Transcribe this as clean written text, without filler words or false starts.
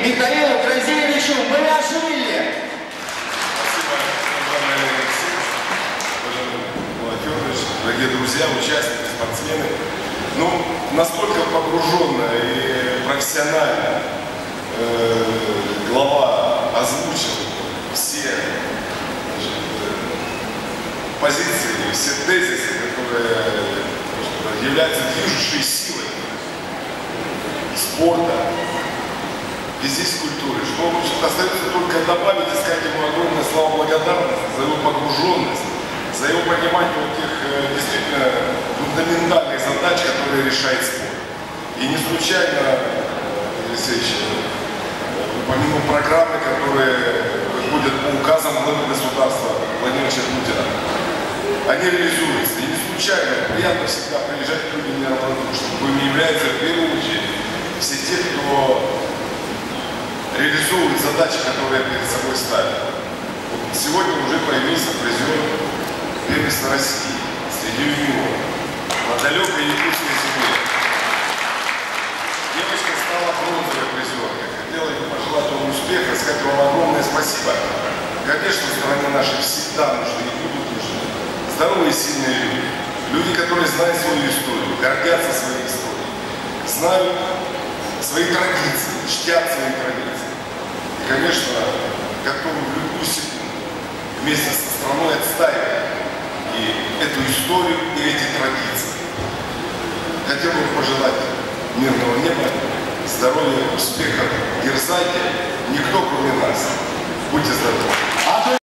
Михаилу Грозевичу Балиашвили. Спасибо, уважаемый Алексей, уважаемый Владимирович, дорогие друзья, участники, спортсмены. Ну, настолько погруженно и профессионально глава озвучил все позиции, все тезисы, которые являются движущей силой спорта, физической культуры. Что, в общем-то, остается только добавить и сказать ему огромное слава благодарности за его погруженность, за его понимание тех действительно фундаментальных задач, которые решает спорт. И не случайно, Алексеевич, помимо программы, которые выходят по указам главы государства Владимира Путина, они реализуются. И не случайно, приятно всегда приезжать к людям неравнодушным, коими являются в первую очередь все те, кто реализует задачи, которые перед собой ставят. Вот сегодня уже появился призер первенства России среди юниоров на далекой якутской земле. Девочка стала бронзовой призеркой. Хотела ей пожелать вам успеха, сказать вам огромное спасибо. Конечно, в стране нашей всегда нужны и будут нужны здоровые и сильные люди. Люди, которые знают свою историю, гордятся своей историей, знают свои традиции, чтят свои традиции. И, конечно, готовы в любую секунду вместе со страной отстаивать и эту историю, и эти традиции. Хотел бы пожелать мирного неба, здоровья, успехов, дерзайте, никто кроме нас. Будьте здоровы.